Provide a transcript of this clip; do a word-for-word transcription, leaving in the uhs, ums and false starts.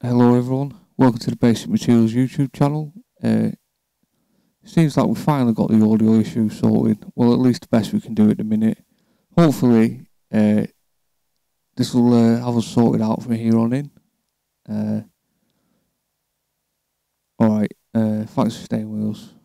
Hello everyone, welcome to the Basic Materials YouTube channel. Uh, seems like we finally got the audio issue sorted. Well, at least the best we can do at the minute. Hopefully, uh, this will uh, have us sorted out from here on in. Uh, Alright, uh, thanks for staying with us.